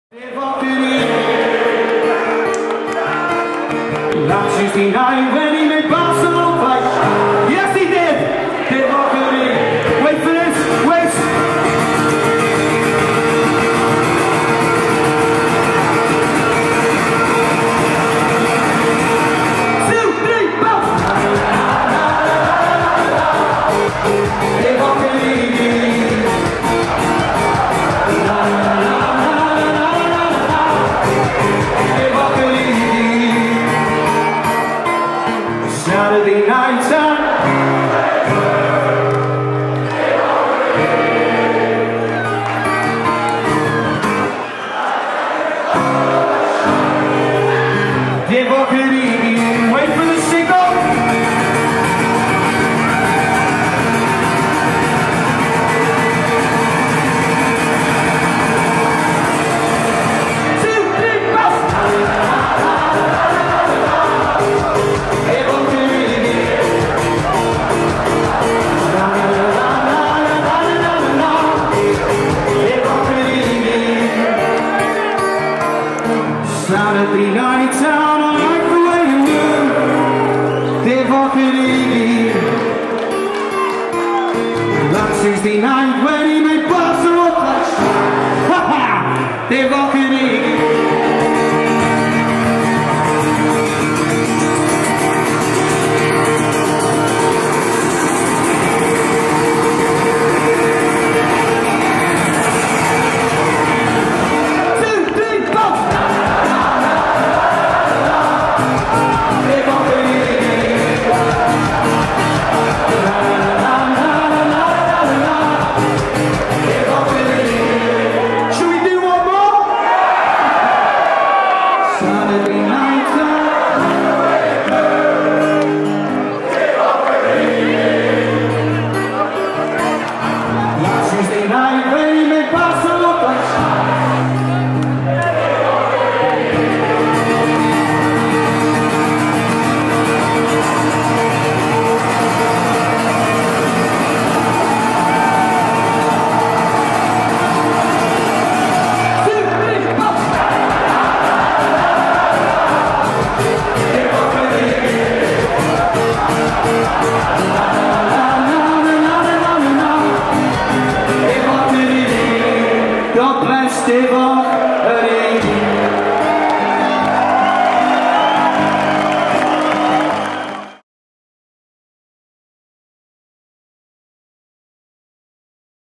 Last Tuesday night when he made Barcelona fight. Yes, he did. Wait for this. Wait. 2, 3, bounce. Saturday night time. Wait for the signal. Saturday night town, I like the way you move. Last Tuesday night when he made Barcelona, ha ha, Saturday night last Tuesday night when he made Barcelona. God bless Devon.